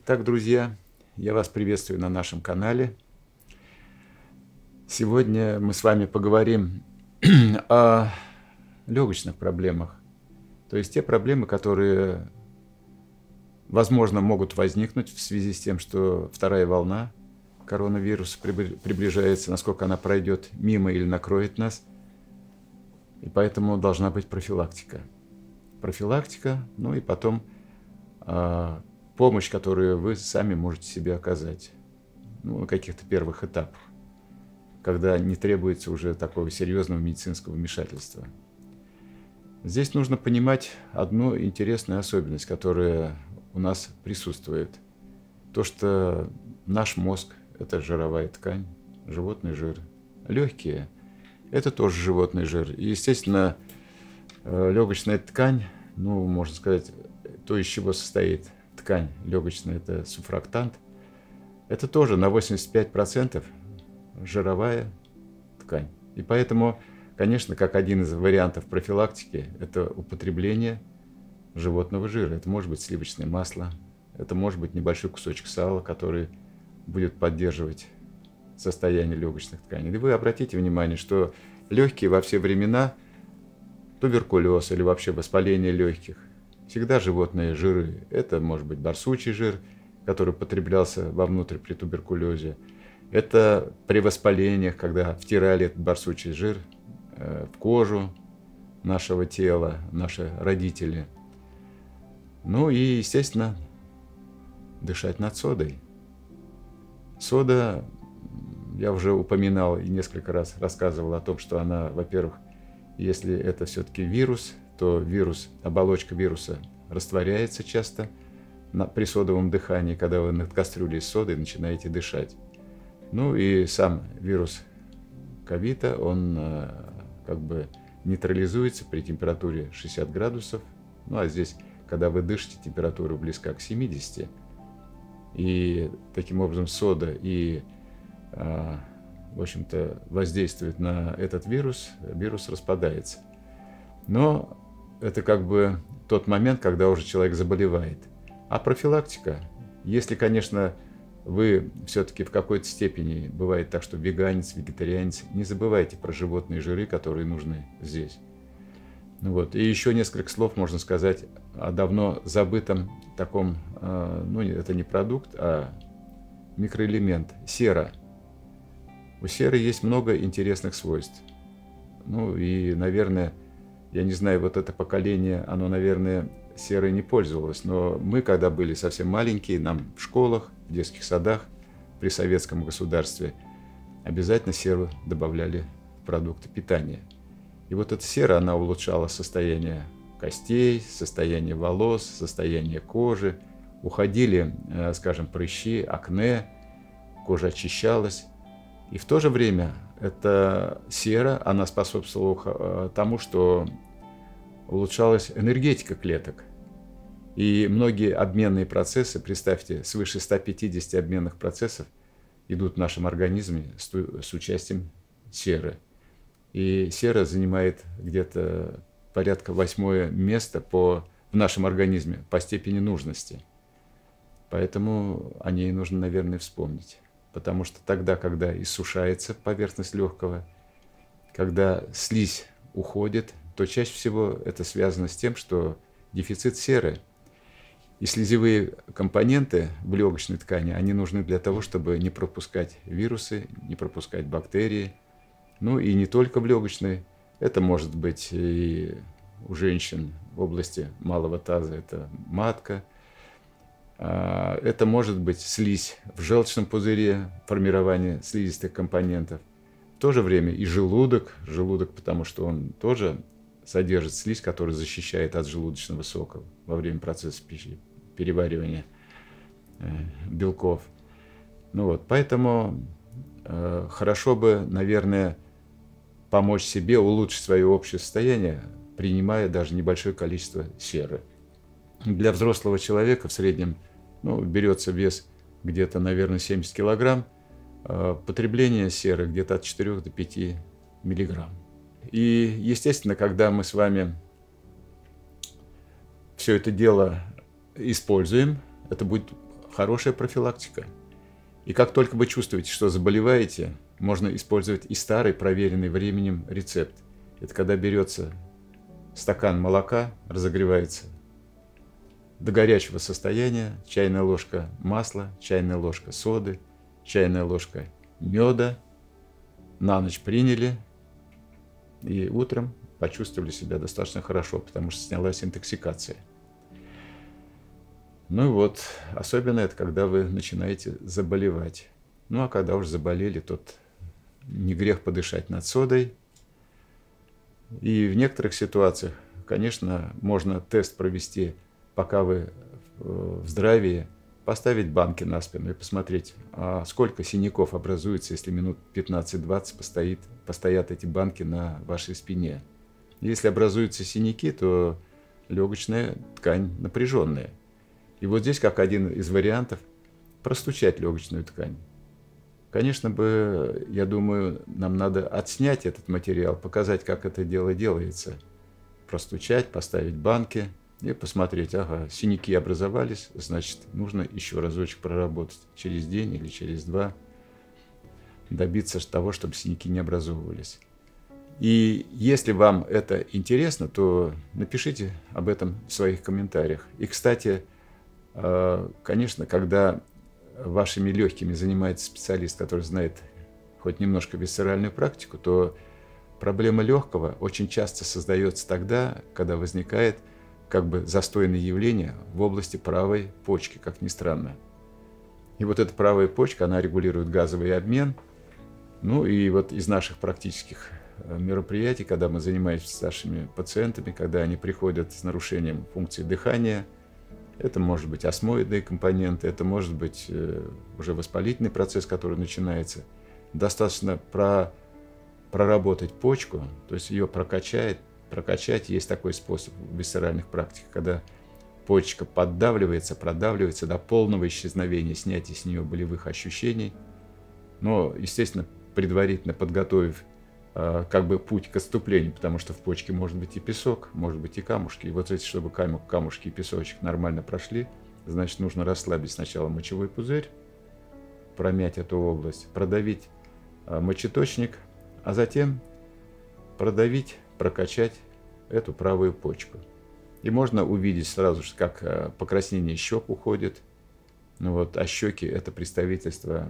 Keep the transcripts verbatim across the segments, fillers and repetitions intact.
Итак, друзья, я вас приветствую на нашем канале. Сегодня мы с вами поговорим о легочных проблемах. То есть те проблемы, которые, возможно, могут возникнуть в связи с тем, что вторая волна коронавируса приближается, насколько она пройдет мимо или накроет нас. И поэтому должна быть профилактика. Профилактика, ну и потом э, помощь, которую вы сами можете себе оказать, ну, на каких-то первых этапах, когда не требуется уже такого серьезного медицинского вмешательства. Здесь нужно понимать одну интересную особенность, которая у нас присутствует. То, что наш мозг – это жировая ткань, животный жир. Легкие – это тоже животный жир. И, естественно, легочная ткань, ну, можно сказать, то, из чего состоит ткань легочная, это суфрактант. Это тоже на восемьдесят пять процентов жировая ткань. И поэтому, конечно, как один из вариантов профилактики, это употребление животного жира. Это может быть сливочное масло, это может быть небольшой кусочек сала, который будет поддерживать состояние легочных тканей. И вы обратите внимание, что легкие во все времена, туберкулез или вообще воспаление легких, всегда животные жиры. Это может быть барсучий жир, который потреблялся вовнутрь при туберкулезе. Это при воспалениях, когда втирали этот барсучий жир э, в кожу нашего тела, наши родители. Ну и, естественно, дышать над содой. Сода, я уже упоминал и несколько раз рассказывал о том, что она, во-первых, если это все-таки вирус, то вирус, оболочка вируса растворяется часто на, при содовом дыхании, когда вы над кастрюлей с содой начинаете дышать. Ну и сам вирус ковида, он э, как бы нейтрализуется при температуре шестьдесят градусов. Ну а здесь, когда вы дышите, температура близка к семидесяти. И таким образом сода и, э, в общем-то, воздействует на этот вирус, вирус распадается. Но это как бы тот момент, когда уже человек заболевает. А профилактика, если, конечно, вы все-таки в какой-то степени, бывает так, что веганец, вегетарианец, не забывайте про животные жиры, которые нужны здесь. Ну вот. И еще несколько слов можно сказать о давно забытом таком, ну это не продукт, а микроэлемент – сера. У серы есть много интересных свойств. Ну и, наверное, я не знаю, вот это поколение, оно, наверное, серой не пользовалось, но мы, когда были совсем маленькие, нам в школах, в детских садах при советском государстве обязательно серу добавляли в продукты питания. И вот эта сера, она улучшала состояние костей, состояние волос, состояние кожи. Уходили, скажем, прыщи, акне, кожа очищалась. И в то же время эта сера, она способствовала тому, что улучшалась энергетика клеток. И многие обменные процессы, представьте, свыше ста пятидесяти обменных процессов идут в нашем организме с, с участием серы. И сера занимает где-то порядка восьмое место по, в нашем организме по степени нужности. Поэтому о ней нужно, наверное, вспомнить. Потому что тогда, когда иссушается поверхность легкого, когда слизь уходит, то чаще всего это связано с тем, что дефицит серы. И слизевые компоненты в легочной ткани, они нужны для того, чтобы не пропускать вирусы, не пропускать бактерии. Ну и не только в легочной. Это может быть и у женщин в области малого таза, это матка. Это может быть слизь в желчном пузыре, формирование слизистых компонентов. В то же время и желудок, желудок, потому что он тоже содержит слизь, которая защищает от желудочного сока во время процесса пищи, переваривания белков. Ну вот, поэтому э, хорошо бы, наверное, помочь себе улучшить свое общее состояние, принимая даже небольшое количество серы. Для взрослого человека в среднем, ну, берется вес где-то, наверное, семьдесят килограмм, э, потребление серы где-то от четырёх до пяти миллиграмм. И, естественно, когда мы с вами все это дело используем, это будет хорошая профилактика. И как только вы чувствуете, что заболеваете, можно использовать и старый, проверенный временем рецепт. Это когда берется стакан молока, разогревается до горячего состояния, чайная ложка масла, чайная ложка соды, чайная ложка меда, на ночь приняли, и утром почувствовали себя достаточно хорошо, потому что снялась интоксикация. Ну и вот, особенно это, когда вы начинаете заболевать. Ну а когда уже заболели, тут не грех подышать над содой. И в некоторых ситуациях, конечно, можно тест провести, пока вы в здравии, поставить банки на спину и посмотреть, а сколько синяков образуется, если минут пятнадцать-двадцать постоит, постоят эти банки на вашей спине. Если образуются синяки, то легочная ткань напряженная. И вот здесь, как один из вариантов, простучать легочную ткань. Конечно бы, я думаю, нам надо отснять этот материал, показать, как это дело делается. Простучать, поставить банки и посмотреть, ага, синяки образовались, значит, нужно еще разочек проработать через день или через два, добиться того, чтобы синяки не образовывались. И если вам это интересно, то напишите об этом в своих комментариях. И, кстати, конечно, когда вашими легкими занимается специалист, который знает хоть немножко висцеральную практику, то проблема легкого очень часто создается тогда, когда возникает как бы застойное явление в области правой почки, как ни странно. И вот эта правая почка, она регулирует газовый обмен. Ну и вот из наших практических мероприятий, когда мы занимаемся с нашими пациентами, когда они приходят с нарушением функции дыхания, это может быть осмоидные компоненты, это может быть э, уже воспалительный процесс, который начинается. Достаточно про, проработать почку, то есть ее прокачать, прокачать. Есть такой способ в висцеральных практиках, когда почка поддавливается, продавливается до полного исчезновения, снятия с нее болевых ощущений. Но, естественно, предварительно подготовив э, как бы путь к отступлению, потому что в почке может быть и песок, может быть и камушки. И вот эти, чтобы каму, камушки и песочек нормально прошли, значит, нужно расслабить сначала мочевой пузырь, промять эту область, продавить э, мочеточник, а затем продавить, прокачать эту правую почку. И можно увидеть сразу же, как э, покраснение щек уходит. Ну вот, а щеки – это представительство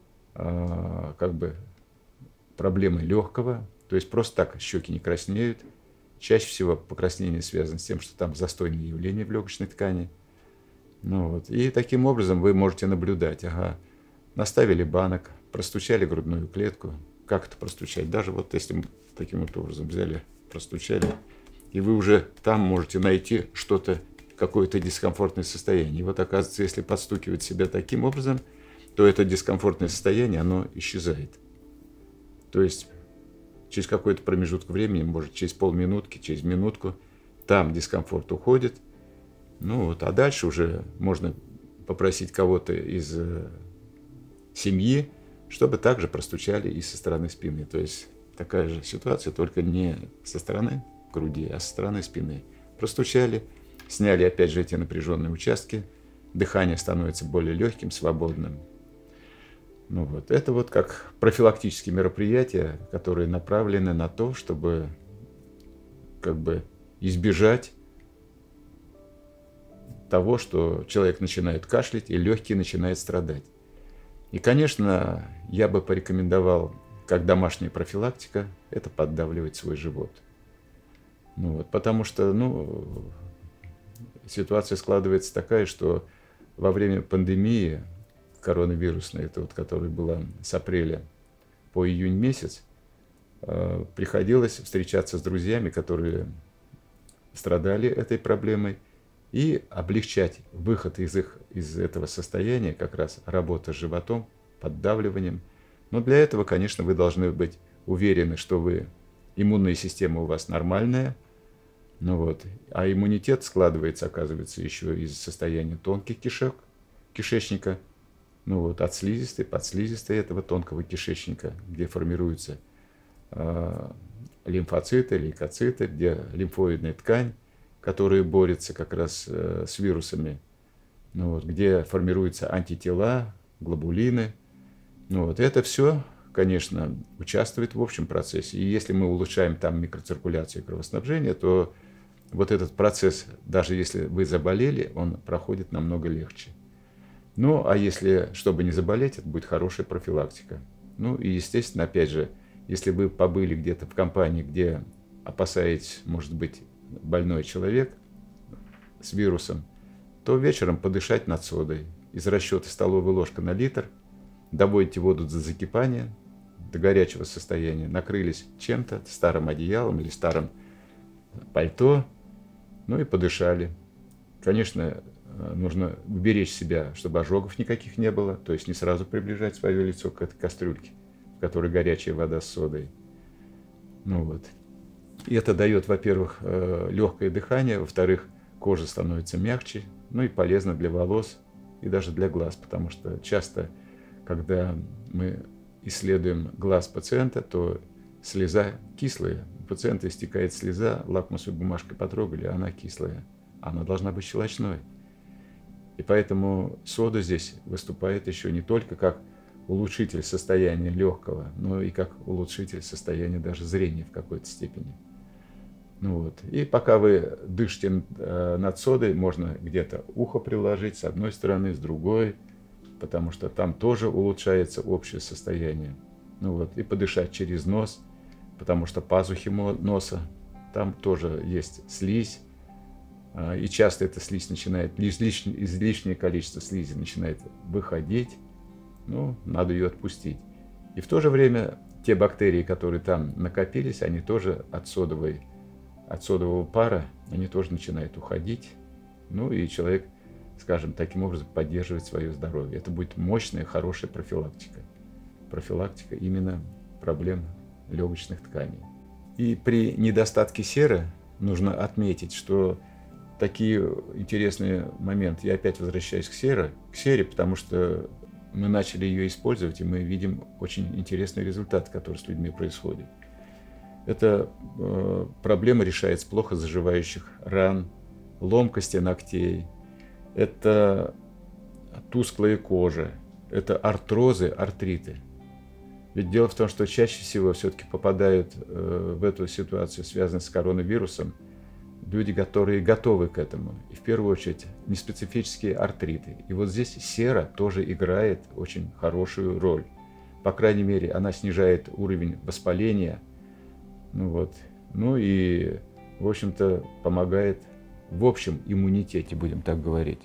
э, как бы проблемы легкого, то есть просто так щеки не краснеют. Чаще всего покраснение связано с тем, что там застойные явления в легочной ткани. Ну вот. И таким образом вы можете наблюдать, ага, наставили банок, простучали грудную клетку. Как это простучать? Даже вот если мы таким вот образом взяли, простучали, и вы уже там можете найти что-то, какое-то дискомфортное состояние. И вот оказывается, если подстукивать себя таким образом, то это дискомфортное состояние, оно исчезает. То есть через какой-то промежуток времени, может через полминутки, через минутку, там дискомфорт уходит. Ну вот, а дальше уже можно попросить кого-то из э, семьи, чтобы также простучали и со стороны спины. То есть такая же ситуация, только не со стороны груди, а со стороны спины. Простучали, сняли опять же эти напряженные участки, дыхание становится более легким, свободным. Ну вот, это вот как профилактические мероприятия, которые направлены на то, чтобы как бы избежать того, что человек начинает кашлять и легкие начинают страдать. И, конечно, я бы порекомендовал, как домашняя профилактика, это поддавливать свой живот. Ну вот, потому что, ну, ситуация складывается такая, что во время пандемии коронавирусной, это вот, которая была с апреля по июнь месяц, э, приходилось встречаться с друзьями, которые страдали этой проблемой, и облегчать выход из, их, из этого состояния, как раз работа с животом, поддавливанием. Но для этого, конечно, вы должны быть уверены, что вы, иммунная система у вас нормальная, ну вот, а иммунитет складывается, оказывается, еще из состояния тонких кишек, кишечника, ну вот, от слизистой, подслизистой этого тонкого кишечника, где формируются э, лимфоциты, лейкоциты, где лимфоидная ткань, которая борется как раз э, с вирусами. ну, вот, где формируются антитела, глобулины. Ну, вот, это все, конечно, участвует в общем процессе. И если мы улучшаем там микроциркуляцию и кровоснабжение, то вот этот процесс, даже если вы заболели, он проходит намного легче. Ну, а если, чтобы не заболеть, это будет хорошая профилактика. Ну, и, естественно, опять же, если вы побыли где-то в компании, где опасаетесь, может быть, больной человек с вирусом, то вечером подышать над содой. Из расчета столовая ложка на литр, доводите воду до закипания, до горячего состояния, накрылись чем-то, старым одеялом или старым пальто, ну и подышали. Конечно, нужно уберечь себя, чтобы ожогов никаких не было, то есть не сразу приближать свое лицо к этой кастрюльке, в которой горячая вода с содой. Ну вот. И это дает, во-первых, легкое дыхание, во-вторых, кожа становится мягче, ну и полезно для волос и даже для глаз, потому что часто, когда мы исследуем глаз пациента, то слеза кислая. У пациента истекает слеза, лакмусовой бумажкой потрогали, она кислая. Она должна быть щелочной. И поэтому сода здесь выступает еще не только как улучшитель состояния легкого, но и как улучшитель состояния даже зрения в какой-то степени. Ну вот. И пока вы дышите э, над содой, можно где-то ухо приложить с одной стороны, с другой, потому что там тоже улучшается общее состояние. Ну вот. И подышать через нос, потому что пазухи носа, там тоже есть слизь, э, и часто эта слизь начинает, излишнее, излишнее количество слизи начинает выходить, ну, надо ее отпустить. И в то же время те бактерии, которые там накопились, они тоже от содовой от содового пара, они тоже начинают уходить. Ну и человек, скажем, таким образом поддерживает свое здоровье. Это будет мощная, хорошая профилактика. Профилактика именно проблем легочных тканей. И при недостатке серы нужно отметить, что такие интересные моменты. Я опять возвращаюсь к сере, к сере, потому что мы начали ее использовать, и мы видим очень интересный результат, который с людьми происходит. Эта э, проблема решается плохо заживающих ран, ломкости ногтей, это тусклая кожа, это артрозы, артриты. Ведь дело в том, что чаще всего все-таки попадают э, в эту ситуацию, связанную с коронавирусом, люди, которые готовы к этому. И в первую очередь неспецифические артриты. И вот здесь сера тоже играет очень хорошую роль. По крайней мере, она снижает уровень воспаления. Ну вот. Ну и, в общем-то, помогает в общем иммунитете, будем так говорить.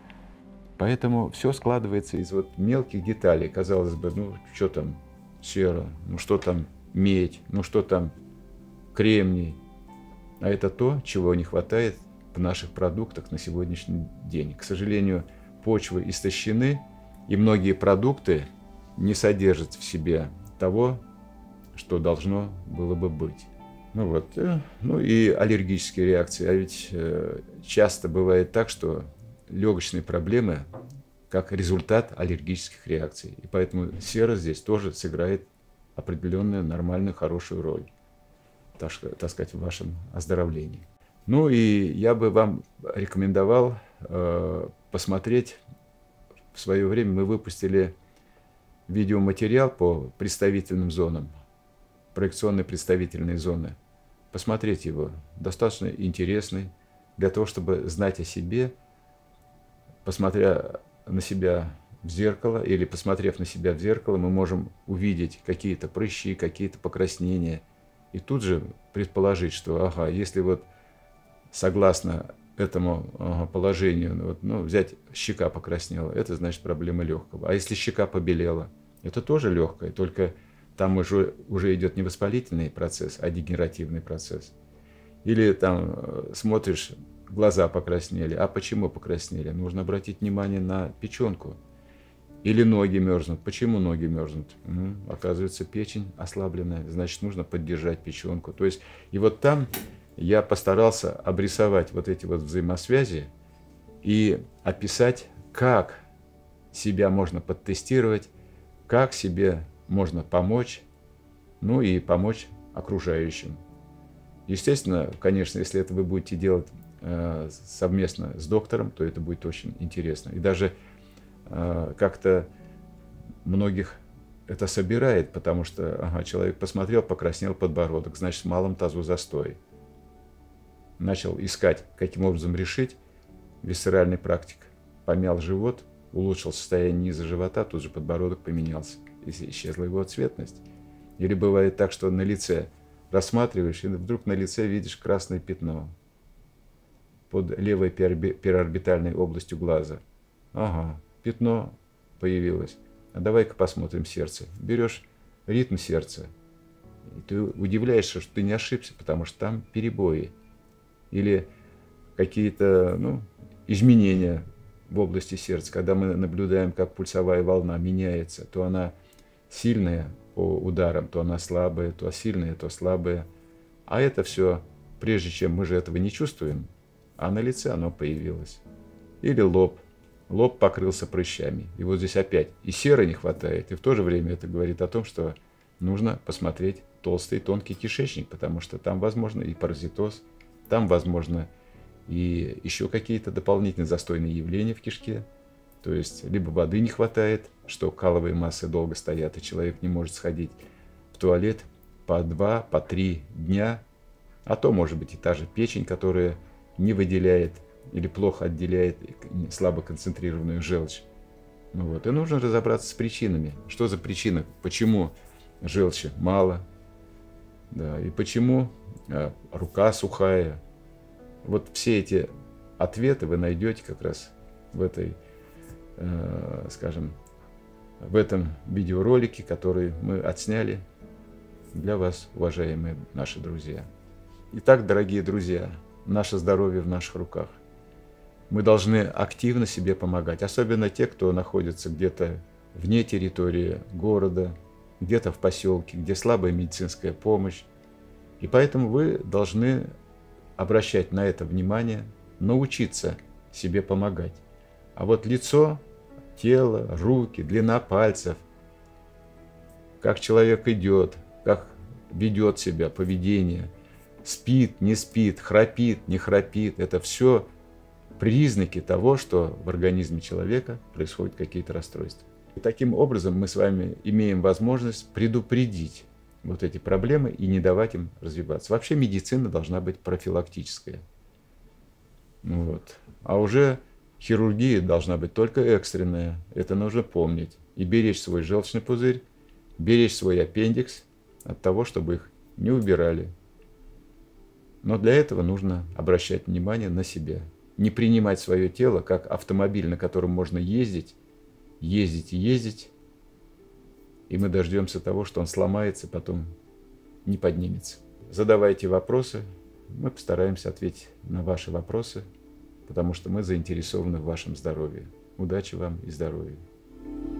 Поэтому все складывается из вот мелких деталей. Казалось бы, ну что там сера, ну что там медь, ну что там кремний. А это то, чего не хватает в наших продуктах на сегодняшний день. К сожалению, почвы истощены, и многие продукты не содержат в себе того, что должно было бы быть. Ну вот, ну и аллергические реакции. А ведь часто бывает так, что легочные проблемы как результат аллергических реакций. И поэтому сера здесь тоже сыграет определенную, нормальную, хорошую роль, так, так сказать, в вашем оздоровлении. Ну и я бы вам рекомендовал э, посмотреть. В свое время мы выпустили видеоматериал по представительным зонам, проекционные представительные зоны. Посмотреть его. Достаточно интересный для того, чтобы знать о себе, посмотря на себя в зеркало или посмотрев на себя в зеркало, мы можем увидеть какие-то прыщи, какие-то покраснения. И тут же предположить, что, ага, если вот согласно этому ага, положению, вот, ну, взять щека покраснела, это значит проблема легкого. А если щека побелела, это тоже легкое, только там уже, уже идет не воспалительный процесс, а дегенеративный процесс. Или там смотришь, глаза покраснели. А почему покраснели? Нужно обратить внимание на печенку. Или ноги мерзнут. Почему ноги мерзнут? Ну, оказывается, печень ослабленная, значит, нужно поддержать печенку. То есть, и вот там я постарался обрисовать вот эти вот взаимосвязи и описать, как себя можно подтестировать, как себе можно помочь, ну и помочь окружающим. Естественно, конечно, если это вы будете делать э, совместно с доктором, то это будет очень интересно. И даже э, как-то многих это собирает, потому что ага, человек посмотрел, покраснел подбородок, значит, в малом тазу застой. Начал искать, каким образом решить, висцеральная практика. Помял живот, улучшил состояние низа живота, тут же подбородок поменялся, и исчезла его цветность. Или бывает так, что на лице рассматриваешь, и вдруг на лице видишь красное пятно под левой перорбитальной областью глаза. Ага, пятно появилось. А давай-ка посмотрим сердце. Берешь ритм сердца, и ты удивляешься, что ты не ошибся, потому что там перебои или какие-то ну, изменения в области сердца. Когда мы наблюдаем, как пульсовая волна меняется, то она сильная по ударам, то она слабая, то сильная, то слабая. А это все, прежде чем мы же этого не чувствуем, а на лице оно появилось. Или лоб. Лоб покрылся прыщами. И вот здесь опять и серы не хватает, и в то же время это говорит о том, что нужно посмотреть толстый тонкий кишечник, потому что там возможно и паразитоз, там возможно и еще какие-то дополнительные застойные явления в кишке. То есть либо воды не хватает, что каловые массы долго стоят, и человек не может сходить в туалет по два, по три дня, а то может быть и та же печень, которая не выделяет или плохо отделяет слабо концентрированную желчь. Ну вот. И нужно разобраться с причинами. Что за причина? Почему желчи мало? Да, и почему а, рука сухая? Вот все эти ответы вы найдете как раз в этой, э, скажем, в этом видеоролике, который мы отсняли для вас, уважаемые наши друзья. Итак, дорогие друзья, наше здоровье в наших руках. Мы должны активно себе помогать, особенно те, кто находится где-то вне территории города, где-то в поселке, где слабая медицинская помощь. И поэтому вы должны обращать на это внимание, научиться себе помогать. А вот лицо, тело, руки, длина пальцев, как человек идет, как ведет себя, поведение, спит, не спит, храпит, не храпит, это все признаки того, что в организме человека происходят какие-то расстройства. И таким образом мы с вами имеем возможность предупредить вот эти проблемы и не давать им развиваться. Вообще медицина должна быть профилактическая. Вот. А уже хирургия должна быть только экстренная. Это нужно помнить. И беречь свой желчный пузырь, беречь свой аппендикс от того, чтобы их не убирали. Но для этого нужно обращать внимание на себя. Не принимать свое тело как автомобиль, на котором можно ездить, ездить и ездить, и мы дождемся того, что он сломается, потом не поднимется. Задавайте вопросы, мы постараемся ответить на ваши вопросы, потому что мы заинтересованы в вашем здоровье. Удачи вам и здоровья!